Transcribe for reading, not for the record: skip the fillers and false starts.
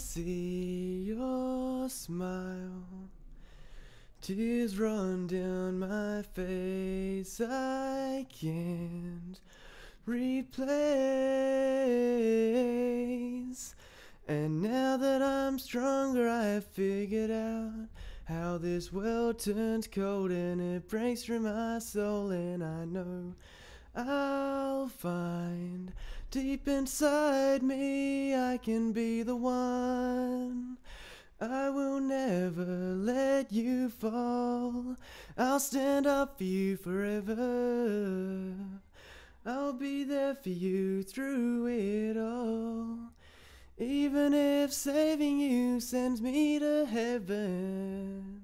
see your smile. Tears run down my face, I can't replace. And now that I'm stronger, I have figured out how this world turns cold and it breaks through my soul. And I know I'll find deep inside me I can be the one. I will never let you fall. I'll stand up for you forever. I'll be there for you through it all. Even if saving you sends me to heaven.